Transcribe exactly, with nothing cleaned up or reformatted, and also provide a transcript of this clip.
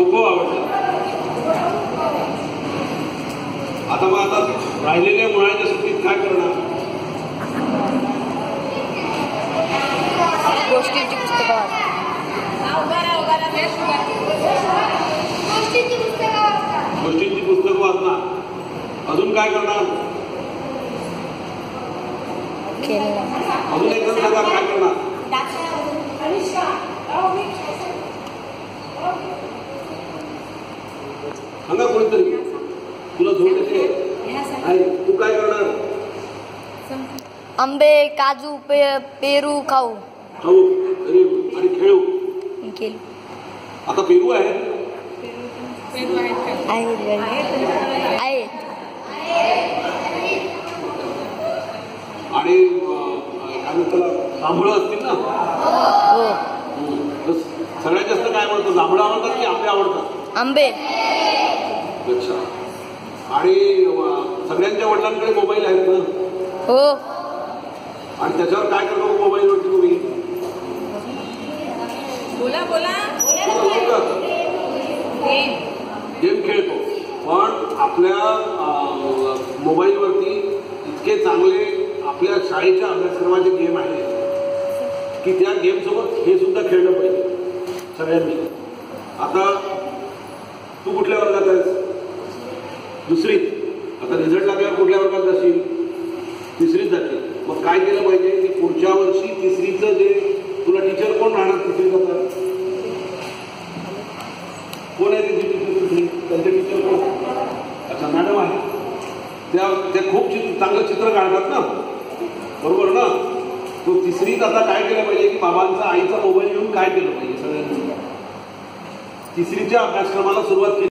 खो खो आवडतं. आता मग आता राहिलेल्या मुलांच्या सुट्टीत काय करणार? गोष्टींची पुस्तकं गोष्टींची पुस्तकं वाचणार. अजून काय करणार? अजून एकदम सांगा काय करणार? सांगा कोणीतरी. तुला झोप येते तू काय करणार? आंबे काजू पे, पेरू खाऊ खाऊ आणि खेळू. खेळू. आता पेरू आहे आहेत आणि त्याला जांभळं असतील ना. सगळ्यात जास्त काय आवडतं? जांभळं आवडतात की आंबे आवडतात? आंबे. अच्छा. आणि सगळ्यांच्या वडिलांकडे मोबाईल आहेत ना. हो. आणि त्याच्यावर काय करतो मोबाईलवरती तुम्ही? बोला बोला गेम खेळतो. पण आपल्या मोबाईलवरती इतके चांगले आपल्या शाळेच्या अभ्यासक्रमाचे गेम आहेत की त्या गेम सोबत हे सुद्धा खेळलं पाहिजे सगळ्यांनी. आता तू कुठल्या वर्गात आहेस? दुसरी. आता रिझल्ट लागल्यावर कुठल्या वर्गात जाशील? तिसरीत जाशील. मग काय केलं पाहिजे की पुढच्या वर्षी तिसरीचं जे तुला टीचर कोण राहणार तिसरीत? आता कोण आहे तिथे टीचर? तिसरी त्यांचे टीचर कोण? अच्छा मॅडम आहे. त्या त्या खूप चित्र चांगलं चित्र काढतात ना, बरोबर ना. तो तिसरीत आता काय केलं पाहिजे की बाबांचा आईचा मोबाईल घेऊन काय केलं पाहिजे सगळ्यांनी तिसरीच्या अभ्यासक्रमाला सुरुवात केली.